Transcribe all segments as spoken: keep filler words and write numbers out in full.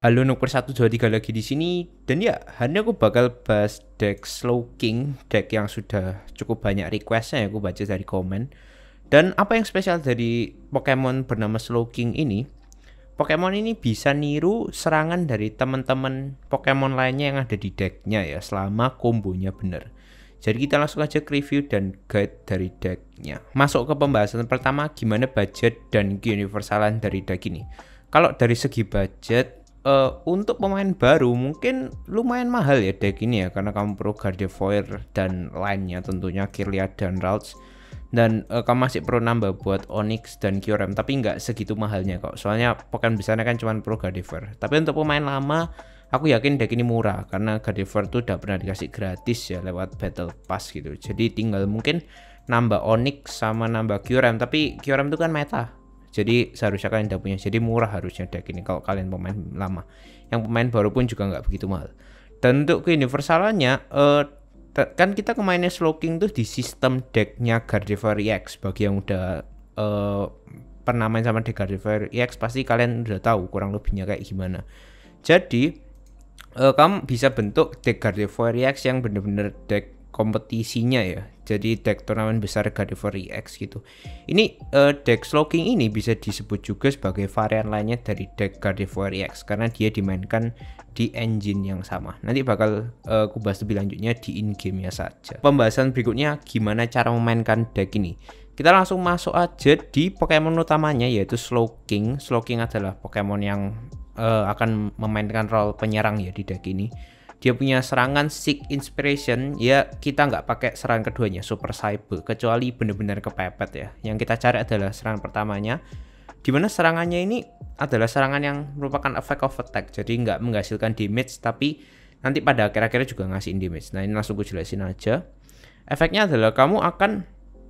Halo Nuker satu dua tiga lagi di sini dan ya hari ini aku bakal bahas deck Slowking, deck yang sudah cukup banyak requestnya ya aku baca dari komen. Dan apa yang spesial dari Pokemon bernama Slowking ini? Pokemon ini bisa niru serangan dari teman-teman Pokemon lainnya yang ada di decknya ya selama kombonya bener. Jadi kita langsung aja ke review dan guide dari decknya. Masuk ke pembahasan pertama, gimana budget dan keuniversalan dari deck ini. Kalau dari segi budget, Uh, untuk pemain baru mungkin lumayan mahal ya deck ini ya, karena kamu perlu Gardevoir dan lainnya, tentunya Kirlia dan Ralts, dan uh, kamu masih perlu nambah buat Onix dan Kyurem, tapi nggak segitu mahalnya kok, soalnya Pokemon besarnya kan cuma perlu Gardevoir. Tapi untuk pemain lama aku yakin deck ini murah karena Gardevoir tuh udah pernah dikasih gratis ya lewat Battle Pass gitu, jadi tinggal mungkin nambah Onix sama nambah Kyurem, tapi Kyurem itu kan meta, jadi seharusnya kalian udah punya, jadi murah harusnya deck ini kalau kalian pemain lama. Yang pemain baru pun juga nggak begitu mahal. Dan untuk keuniversalannya, uh, kan kita kemainnya Slowking tuh di sistem decknya Gardevoir E X. Bagi yang udah uh, pernah main sama deck Gardevoir E X pasti kalian udah tahu kurang lebihnya kayak gimana. Jadi uh, kamu bisa bentuk deck Gardevoir E X yang bener-bener deck kompetisinya ya, jadi deck turnamen besar Gardevoir E X gitu. Ini uh, deck Slowking ini bisa disebut juga sebagai varian lainnya dari deck Gardevoir E X karena dia dimainkan di engine yang sama. Nanti bakal uh, aku bahas lebih lanjutnya di in-game-nya saja. Pembahasan berikutnya gimana cara memainkan deck ini. Kita langsung masuk aja di Pokemon utamanya yaitu Slowking. Slowking adalah Pokemon yang uh, akan memainkan role penyerang ya di deck ini. Dia punya serangan Seek Inspiration, ya kita nggak pakai serangan keduanya Super Cyber kecuali benar-benar kepepet ya. Yang kita cari adalah serangan pertamanya, dimana serangannya ini adalah serangan yang merupakan effect of attack, jadi nggak menghasilkan damage tapi nanti pada akhir-akhirnya juga ngasihin damage. Nah ini langsung gue jelasin aja. Efeknya adalah kamu akan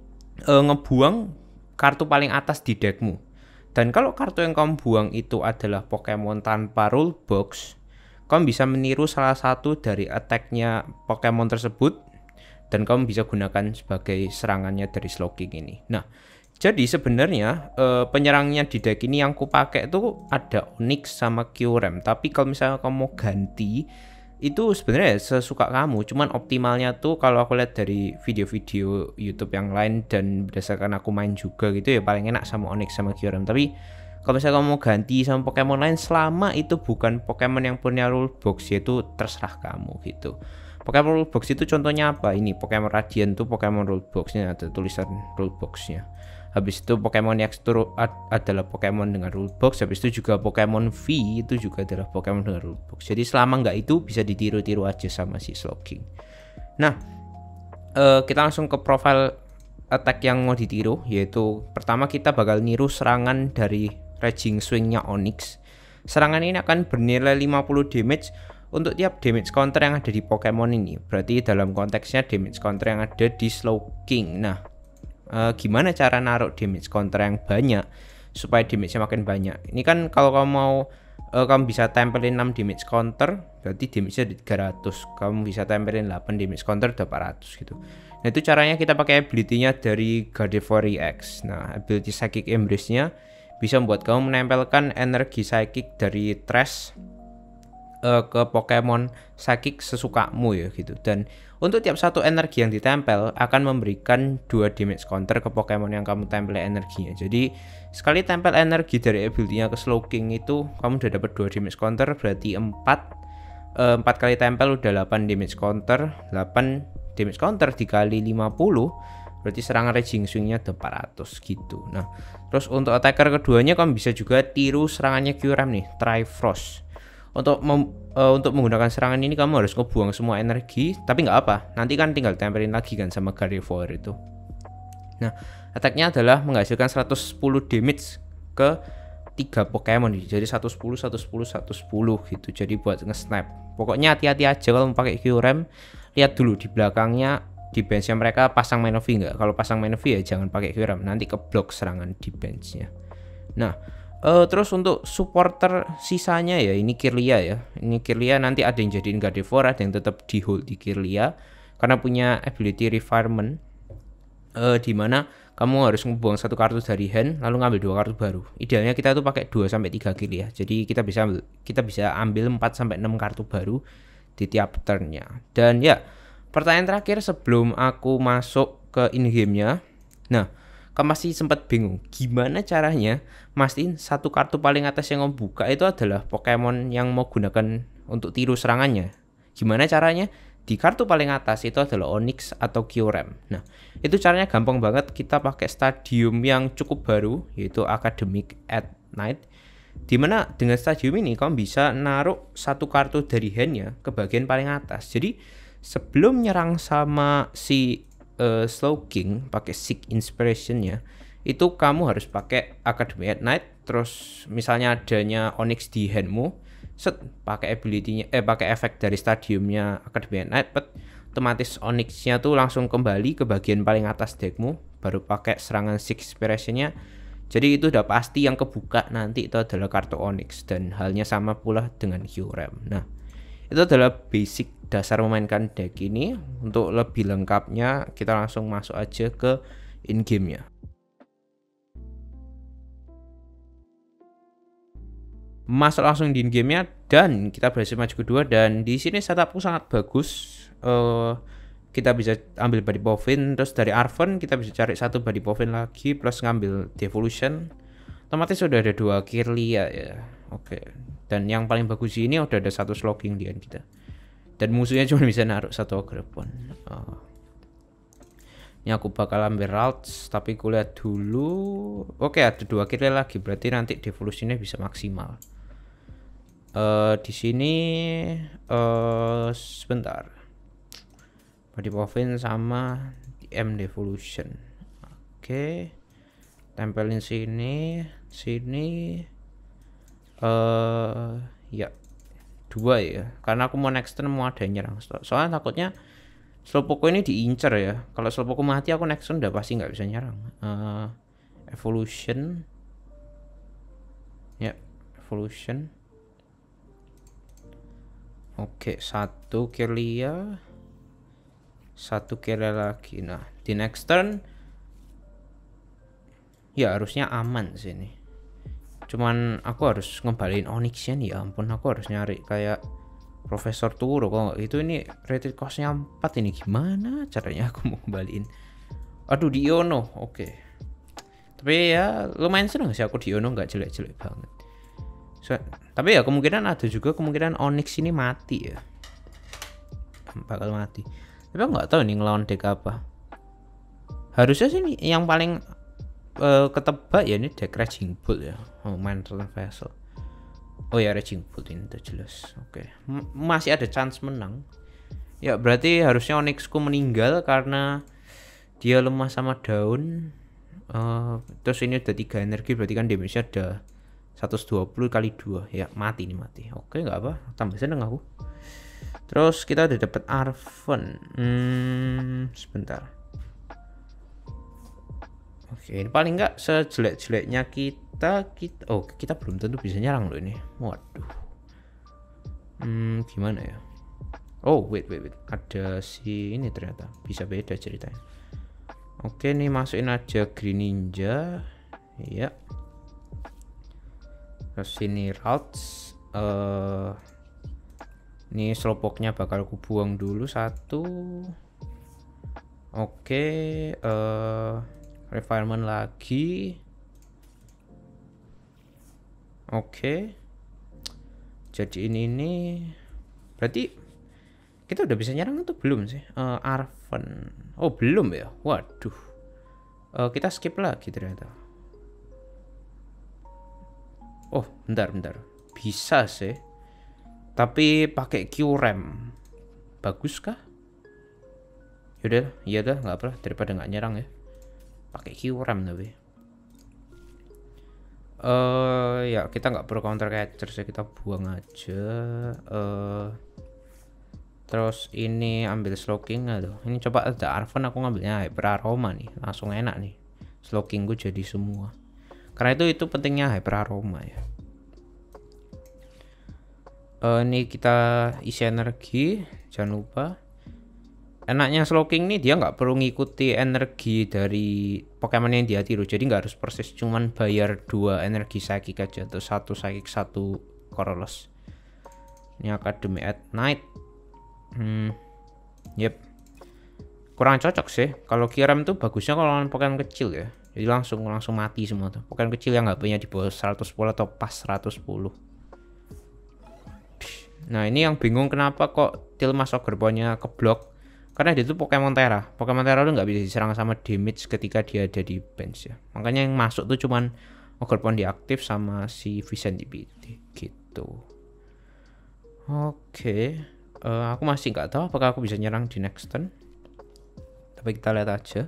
e, ngebuang kartu paling atas di deckmu, dan kalau kartu yang kamu buang itu adalah Pokemon tanpa rule box, kamu bisa meniru salah satu dari attack-nya Pokemon tersebut dan kamu bisa gunakan sebagai serangannya dari Slowking ini. Nah, jadi sebenarnya e, penyerangnya di deck ini yang ku pakai itu ada Onix sama Kyurem. Tapi kalau misalnya kamu mau ganti, itu sebenarnya sesuka kamu. Cuman optimalnya tuh kalau aku lihat dari video-video YouTube yang lain dan berdasarkan aku main juga gitu ya, paling enak sama Onix sama Kyurem. Tapi kalau misalnya kamu mau ganti sama Pokemon lain, selama itu bukan Pokemon yang punya rulebox, yaitu terserah kamu gitu. Pokemon rulebox itu contohnya apa? Ini Pokemon Radiant tuh Pokemon ruleboxnya, ada tulisan ruleboxnya. Habis itu Pokemon X itu adalah Pokemon dengan rulebox. Habis itu juga Pokemon V itu juga adalah Pokemon dengan rulebox. Jadi selama nggak itu bisa ditiru-tiru aja sama si Slowking. Nah, uh, kita langsung ke profile attack yang mau ditiru, yaitu pertama kita bakal niru serangan dari Raging Swing-nya Onix. Serangan ini akan bernilai lima puluh damage untuk tiap damage counter yang ada di Pokemon ini. Berarti dalam konteksnya damage counter yang ada di Slowking. Nah, e, gimana cara naruh damage counter yang banyak supaya damage-nya makin banyak? Ini kan kalau kamu mau e, kamu bisa tempelin enam damage counter, berarti damage-nya tiga ratus. Kamu bisa tempelin delapan damage counter delapan ratus gitu. Nah, itu caranya kita pakai ability-nya dari Gardevoir E X. Nah, ability Psychic Embrace-nya bisa membuat kamu menempelkan energi psychic dari trash uh, ke Pokemon psychic sesukamu ya gitu. Dan untuk tiap satu energi yang ditempel akan memberikan dua damage counter ke Pokemon yang kamu tempel energinya. Jadi sekali tempel energi dari ability-nya ke Slowking itu kamu udah dapat dua damage counter, berarti empat uh, empat kali tempel udah delapan damage counter. delapan damage counter dikali lima puluh berarti serangan Raging Swing-nya ada empat ratus gitu. Nah, terus untuk attacker keduanya kamu bisa juga tiru serangannya Kyurem nih, Trifrost. Untuk mem, uh, untuk menggunakan serangan ini kamu harus ngebuang semua energi, tapi nggak apa, nanti kan tinggal tempelin lagi kan sama Gardevoir itu. Nah, attack-nya adalah menghasilkan seratus sepuluh damage ke tiga Pokemon, jadi seratus sepuluh, seratus sepuluh, seratus sepuluh gitu. Jadi buat nge-snap. Pokoknya hati-hati aja kalau mau pakai Kyurem, lihat dulu di belakangnya di benchnya mereka pasang Manaphy nggak. Kalau pasang Manaphy ya jangan pakai Kyurem, nanti keblok serangan di benchnya. Nah, uh, terus untuk supporter sisanya ya ini Kirlia ya. Ini Kirlia nanti ada yang jadiin Gardevoir, ada yang tetap di hold di Kirlia karena punya ability refinement. Uh, dimana kamu harus ngebuang satu kartu dari hand lalu ngambil dua kartu baru. Idealnya kita tuh pakai dua sampai tiga kill ya. Jadi kita bisa ambil, kita bisa ambil empat sampai enam kartu baru di tiap turnnya. Dan ya, pertanyaan terakhir sebelum aku masuk ke in game-nya. Nah, kamu masih sempat bingung gimana caranya mastiin satu kartu paling atas yang kamu buka itu adalah Pokemon yang mau gunakan untuk tiru serangannya. Gimana caranya? Di kartu paling atas itu adalah Onix atau Kyurem. Nah, itu caranya gampang banget. Kita pakai stadium yang cukup baru, yaitu Academic at Night. Dimana dengan stadium ini kamu bisa naruh satu kartu dari handnya ke bagian paling atas. Jadi sebelum nyerang sama si uh, Slowking pakai Seek Inspiration-nya, itu kamu harus pakai Academy at Night. Terus misalnya adanya Onix di handmu, set pakai ability-nya eh pakai efek dari stadiumnya Academy at Night, but otomatis Onix-nya tuh langsung kembali ke bagian paling atas deckmu, baru pakai serangan Seek Inspiration-nya. Jadi itu udah pasti yang kebuka nanti itu adalah kartu Onix, dan halnya sama pula dengan Kyurem. Nah, itu adalah basic dasar memainkan deck ini. Untuk lebih lengkapnya kita langsung masuk aja ke in game-nya. Masuk langsung di in game-nya dan kita berhasil maju kedua, dan di sini setupku sangat bagus. Uh, kita bisa ambil body Povin, terus dari Arven kita bisa cari satu body Povin lagi plus ngambil Devolution. Otomatis sudah ada dua Kirlia ya. Oke. Okay. Dan yang paling bagus ini udah ada satu Slowking di hand kita. Dan musuhnya cuma bisa naruh satu Agrepon. Uh. Ini aku bakal ambil Ralts, tapi kulihat dulu. Oke, okay, ada dua Kirlia lagi, berarti nanti Devolutionnya bisa maksimal. Uh, di sini uh, sebentar, body Povin sama M Devolution. Oke, okay. Tempelin sini, sini, uh, ya dua ya, karena aku mau next turn mau ada yang nyerang. Soalnya takutnya Slowpoke ini diincer ya. Kalau Slowpoke mati aku next turn udah pasti nggak bisa nyerang. Uh, evolution, ya Evolution. Oke, satu Kirlia, satu Kirlia lagi. Nah, di next turn ya harusnya aman sini. Cuman aku harus ngebalikin Onix-nya nih. Ya ampun, aku harus nyari kayak Profesor Turo. Kok itu ini rated cost-nya empat, ini gimana caranya aku mau kembaliin? Aduh, di Iono. Oke. Tapi ya lumayan seneng sih aku di Iono, nggak jelek-jelek banget. So, tapi ya kemungkinan ada juga kemungkinan Onix ini mati ya, bakal mati. Tapi aku nggak tahu nih ngelawan deck apa. Harusnya sih nih, yang paling uh, ketebak ya ini deck Raging Bolt ya. Oh, main Return Vessel. Oh ya, Raging Bolt ini udah jelas. Oke, okay. Masih ada chance menang. Ya berarti harusnya Onixku meninggal karena dia lemah sama daun. Uh, terus ini udah tiga energi, berarti kan damage-nya ada seratus dua puluh kali dua ya, mati nih mati. Oke, nggak apa, tambah seneng aku. Terus kita udah dapet Arven. Hmm, sebentar. Oke, ini paling nggak sejelek-jeleknya kita kita oh kita belum tentu bisa nyerang loh ini. Waduh. Hmm, gimana ya? Oh wait wait wait, ada si ini ternyata bisa beda ceritanya. Oke, nih masukin aja Green Ninja. Ya. Terus sini Ralts, uh, ini Slowpoke-nya bakal ku buang dulu satu. Oke, uh, Refinement lagi. Oke, jadi ini ini berarti kita udah bisa nyerang atau belum sih? Uh, Arven, oh belum ya? Waduh, uh, kita skip lagi ternyata. Oh, bentar, bentar. Bisa sih. Tapi pakai Kyurem. Bagus kah? Yaudah, iya dah, nggak apa, daripada nggak nyerang ya. Pakai Kyurem tapi. Eh, uh, ya kita nggak perlu counter catcher sih, kita buang aja. Eh, uh, terus ini ambil Slowking aduh. Ini coba ada Arven, aku ngambilnya Hyper Aroma nih, langsung enak nih. Slowking gue jadi semua. Karena itu itu pentingnya Hyper Aroma ya. Uh, ini kita isi energi, jangan lupa. enaknya Slowking nih dia nggak perlu ngikuti energi dari Pokemon yang dia tiru, jadi nggak harus persis, cuman bayar dua energi psychic aja, atau satu psychic satu Corollas. Ini Academy at Night. Hmm, yep, kurang cocok sih. Kalau Kyurem tuh bagusnya kalau lawan Pokemon kecil ya, jadi langsung langsung mati semua tuh. Pokemon kecil yang nggak punya di bawah seratus sepuluh atau pas seratus sepuluh. Nah ini yang bingung kenapa kok Tilmas Ogerpon-nya keblok, karena dia tuh Pokemon Tera. Pokemon Tera tuh nggak bisa diserang sama damage ketika dia ada di bench ya. Makanya yang masuk tuh cuman Ogerpon diaktif sama si Vicentipede gitu. Oke, uh, aku masih nggak tahu apakah aku bisa nyerang di next turn. Tapi kita lihat aja.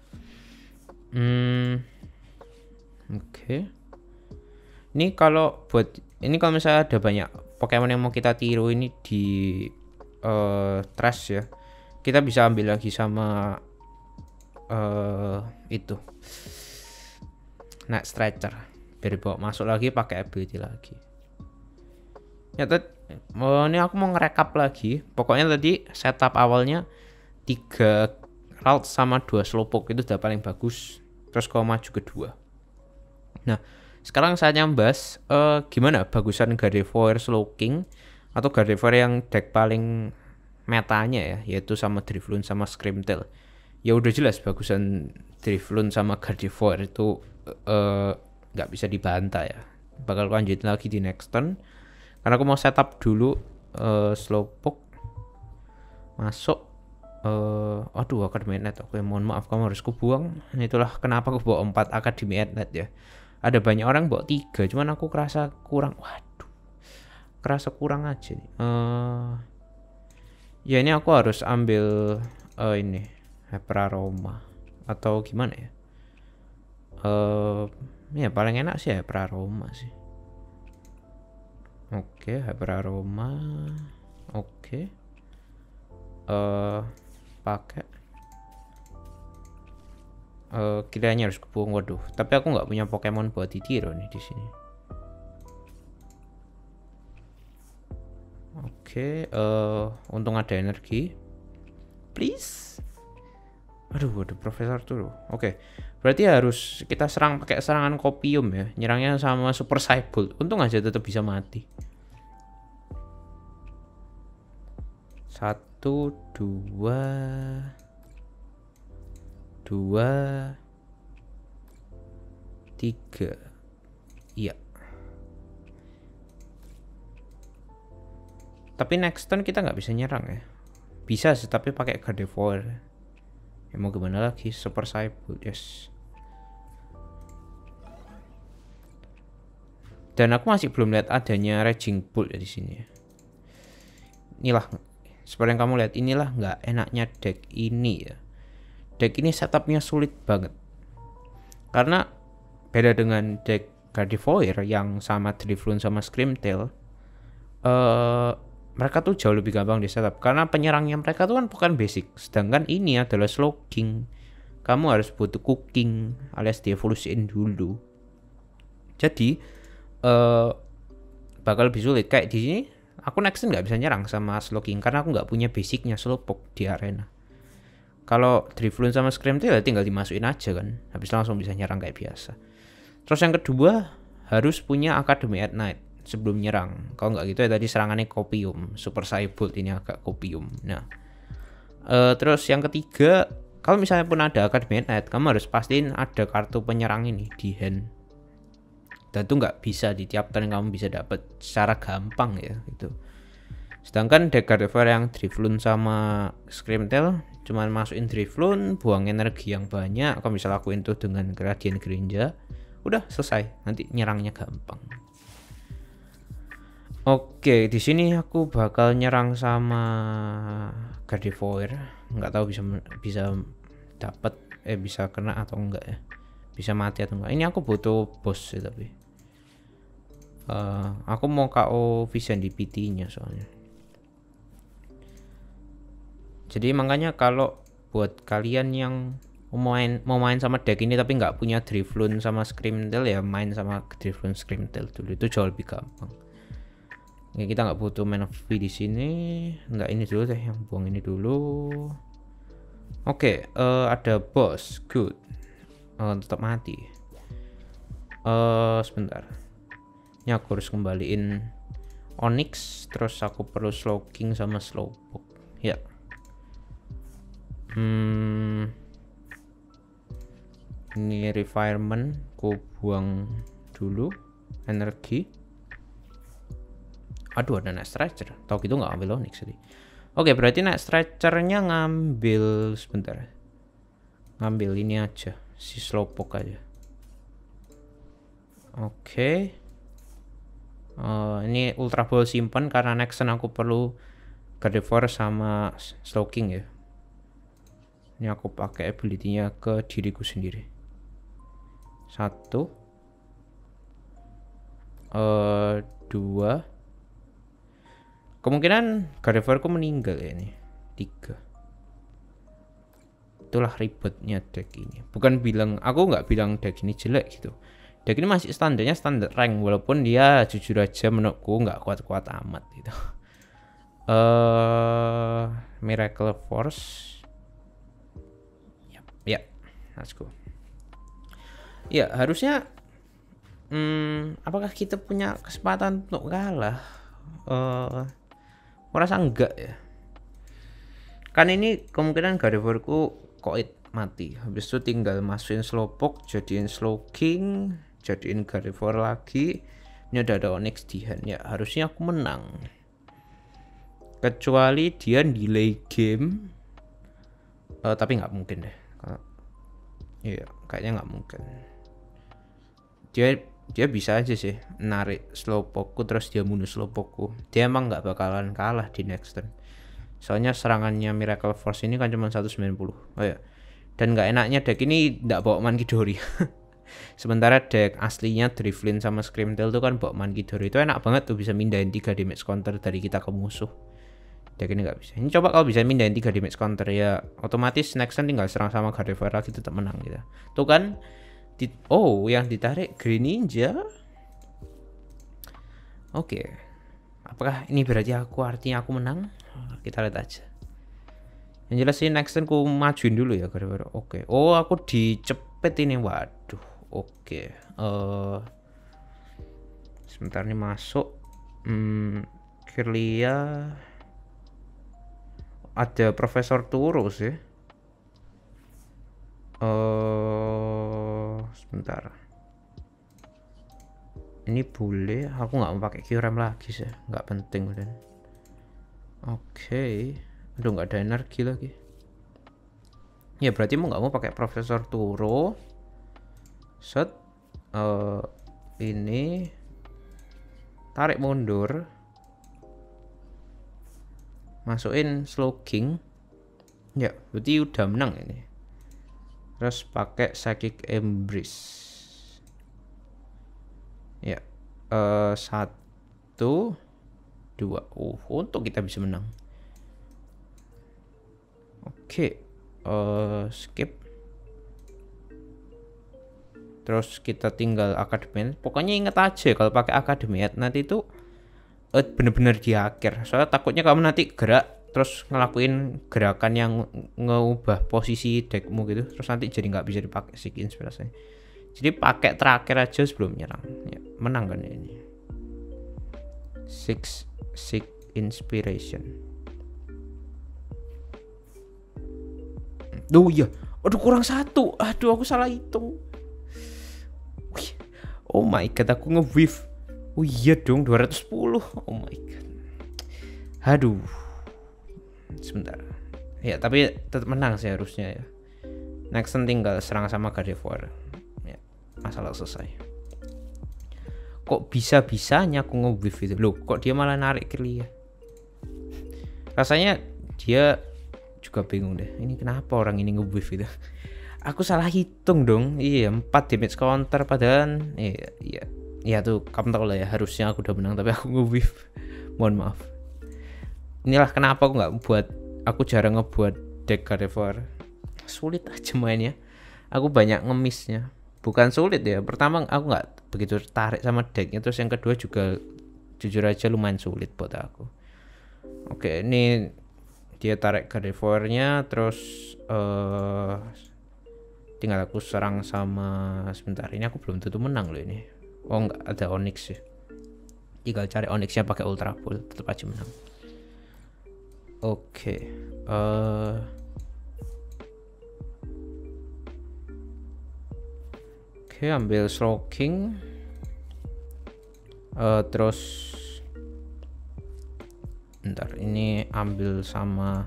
Hmm, Oke. Ini kalau buat ini kalau misalnya ada banyak Pokemon yang mau kita tiru ini di uh, trash ya, kita bisa ambil lagi sama uh, itu Night Stretcher biar bawa masuk lagi pakai ability lagi. Ya tadi oh, ini aku mau ngerekap lagi. Pokoknya tadi setup awalnya tiga Ralt sama dua Slowpoke itu udah paling bagus. Terus kau maju kedua. Nah sekarang saatnya membahas uh, gimana bagusan Gardevoir Slowking atau Gardevoir yang deck paling metanya ya, yaitu sama Drifloon sama Screamtail. Ya udah jelas bagusan Drifloon sama Gardevoir itu nggak uh, bisa dibantah ya. Bakal lanjutin lagi di next turn karena aku mau setup dulu uh, Slowpoke masuk. Uh, aduh Academy at Night. Oke mohon maaf kamu harus kubuang. Itulah kenapa aku bawa empat Academy at Night ya. Ada banyak orang bawa tiga, cuman aku kerasa kurang. Waduh, kerasa kurang aja nih. Uh, ya ini aku harus ambil uh, ini Hyper Aroma atau gimana ya? Uh, ya paling enak sih Hyper Aroma sih. Oke, okay, Hyper Aroma. Oke. Okay. Uh, pakai. Uh, kiranya harus kebuang. Waduh, tapi aku nggak punya Pokemon buat ditiru nih di sini. Oke, okay, uh, untung ada energi. Please. Aduh, ada Profesor tuh. Oke, okay. Berarti harus kita serang pakai serangan Copium ya. Nyerangnya sama Super Cybolt. Untung aja tetap bisa mati. Satu, dua. Dua, tiga, iya. Tapi next turn kita nggak bisa nyerang ya. Bisa sih, tapi pakai Gardevoir. Ya mau gimana lagi? Super Cybolt, yes. Dan aku masih belum lihat adanya Raging Bull ya di sini. Inilah, seperti yang kamu lihat, inilah nggak enaknya deck ini ya. Deck ini setupnya sulit banget karena beda dengan deck Gardevoir yang sama Drifloon sama Screamtail. Uh, mereka tuh jauh lebih gampang di setup karena penyerangnya mereka tuh kan bukan basic, sedangkan ini adalah Slowking. Kamu harus butuh cooking alias dievolusiin dulu. Jadi uh, bakal lebih sulit. Kayak di sini aku next nggak bisa nyerang sama Slowking karena aku nggak punya basicnya Slowpoke di arena. Kalau Drifloon sama Screamtail ya tinggal dimasukin aja kan, habis langsung bisa nyerang kayak biasa. Terus yang kedua harus punya Academy at Night sebelum nyerang. Kalau nggak gitu ya tadi serangannya Copium, Super Cybolt ini agak Copium. Nah, uh, terus yang ketiga kalau misalnya pun ada Academy at Night, kamu harus pastiin ada kartu penyerang ini di hand. Dan itu nggak bisa di tiap turn kamu bisa dapat secara gampang ya gitu. Sedangkan deck Gardevoir yang Drifloon sama Screamtail cuman masukin Drifloon, buang energi yang banyak. Kamu bisa lakuin tuh dengan Gradient Greninja, udah selesai. Nanti nyerangnya gampang. Oke, di sini aku bakal nyerang sama Gardevoir. Nggak tahu bisa bisa dapat eh bisa kena atau enggak ya. Bisa mati atau enggak. Ini aku butuh boss sih tapi. Uh, aku mau K O Vicentipede-nya soalnya. Jadi makanya kalau buat kalian yang mau main mau main sama deck ini tapi nggak punya Drifloon sama Screamtail ya main sama Drifloon Screamtail dulu, itu jauh lebih gampang. Ya, kita nggak butuh main of V di sini, nggak ini dulu deh, yang buang ini dulu. Oke, eh, ada boss, good. Eh, tetap mati. Eh, sebentar. Ini aku harus kembaliin Onyx, terus aku perlu slow king sama slowpoke. Ya. Hmm. Ini refinement, ku buang dulu energi. Aduh, ada Night Stretcher. Tau gitu nggak ambil Onyx tadi. Oke, berarti Night Stretchernya ngambil sebentar. Ngambil ini aja, si slowpoke aja. Oke. Uh, ini Ultra Ball simpan karena next turn aku perlu Gardevoir sama Slowking ya. Ini aku pakai ability-nya ke diriku sendiri. Satu, uh, dua. Kemungkinan Gardevoirku meninggal ya ini. Tiga. Itulah ribetnya deck ini. Bukan bilang, aku nggak bilang deck ini jelek gitu. Deck ini masih standarnya standar rank, walaupun dia jujur aja menurutku nggak kuat-kuat amat gitu. Uh, Miracle Force. Ya, ya, let's go. Ya harusnya. Hmm, apakah kita punya kesempatan untuk kalah? Uh, merasa enggak ya. Kan ini kemungkinan Gardevoirku koit mati. Habis itu tinggal masukin Slowpoke, jadiin Slowking, jadiin Gardevoir lagi. Ini udah ada Onyx di hand ya. Harusnya aku menang. Kecuali dia delay game. Uh, tapi nggak mungkin deh. Iya, kayaknya nggak mungkin. Dia dia bisa aja sih narik Slowpoke terus dia bunuh Slowpoke. Dia emang nggak bakalan kalah di next turn. Soalnya serangannya Miracle Force ini kan cuma seratus sembilan puluh. Oh ya. Dan nggak enaknya deck ini nggak bawa Mankidori. Sementara deck aslinya Drifloon sama Screamtail tuh kan bawa Mankidori. Itu enak banget tuh, bisa mindahin tiga damage counter dari kita ke musuh. Deck ini nggak bisa. Ini coba kalau bisa mindahin tiga damage counter ya otomatis next turn tinggal serang sama Gardevoir lagi tetap menang gitu. Tuh kan. Oh, yang ditarik Green Ninja. Oke. Okay. Apakah ini berarti aku artinya aku menang? Kita lihat aja. Yang jelas sih next turn ku majuin dulu ya Gardevoir. Oke. Okay. Oh, aku dicepet ini. Waduh. Oke. Okay. Uh, sebentar nih masuk. Hmm, Kirlia. Ada Profesor Turo sih. Uh, sebentar. Ini boleh. Aku nggak mau pakai Kyurem lagi sih. Nggak penting udah. Oke. Okay. Aduh, nggak ada energi lagi. Ya berarti mau nggak mau pakai Profesor Turo. Set. Uh, ini. Tarik mundur. Masukin Slowking. Ya berarti udah menang ini. Terus pakai Psychic Embrace. Ya, uh, satu, dua. Oh, untuk kita bisa menang. Oke, okay. uh, skip. Terus kita tinggal Academy. Pokoknya inget aja kalau pakai Academy nanti itu uh, bener-bener di akhir. Soalnya takutnya kamu nanti gerak terus ngelakuin gerakan yang ngeubah posisi deckmu gitu, terus nanti jadi nggak bisa dipakai Seek Inspiration. Jadi pakai terakhir aja sebelum nyerang. Ya, menang kan ini. Six Seek Inspiration. Duh iya, aduh kurang satu. Aduh aku salah hitung. Wih. Oh my god, aku nge-whiff. Oh iya dong, dua ratus sepuluh. Oh my god. Aduh. Sebentar. Ya tapi tetap menang sih harusnya ya. Next tinggal serang sama Gardevoir. Ya, masalah selesai. Kok bisa-bisanya aku nge-whiff itu? Loh, kok dia malah narik Kirlia? Rasanya dia juga bingung deh. Ini kenapa orang ini nge-whiff itu? Aku salah hitung dong. Iya, empat damage counter padahal iya, iya. Ya tuh, kamu tahu lah ya, harusnya aku udah menang tapi aku nge-whiff. Mohon maaf. Inilah kenapa aku nggak buat, aku jarang ngebuat deck Gardevoir. Sulit aja mainnya. Aku banyak ngemisnya. Bukan sulit ya. Pertama aku nggak begitu tertarik sama decknya. Terus yang kedua juga jujur aja lumayan sulit buat aku. Oke, ini dia tarik Gardevoir-nya, terus uh, tinggal aku serang sama, sebentar ini aku belum tentu menang loh ini. Oh enggak, ada Onyx sih. Tinggal cari Onyx-nya pakai Ultra Ball, tetap aja menang. Oke, okay. uh, oke okay, ambil Slowking, uh, terus bentar ini ambil sama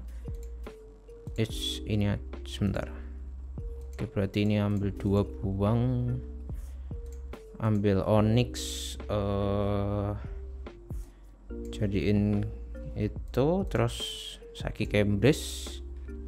H ini sebentar. Oke, berarti ini ambil dua buang, ambil Onyx, uh, jadiin itu, terus Saki Cambridge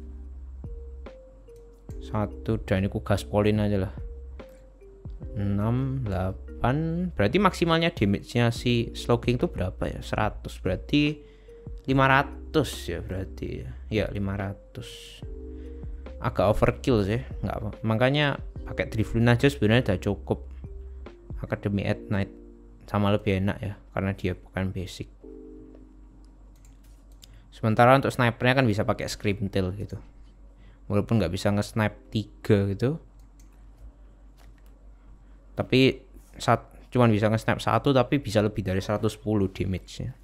satu, dan aku gaspolin aja lah. Enam, delapan, berarti maksimalnya damage-nya si Slowking tuh berapa ya? Seratus, berarti lima ratus ya, berarti ya lima ratus. Agak overkill sih, nggak apa, makanya pakai Drifloon aja sebenarnya udah cukup. Academy at Night sama lebih enak ya, karena dia bukan basic. Sementara untuk snipernya kan bisa pakai Scream Tail gitu, walaupun nggak bisa nge-snipe tiga gitu, tapi saat cuman bisa nge-snipe satu, tapi bisa lebih dari seratus sepuluh damage nya.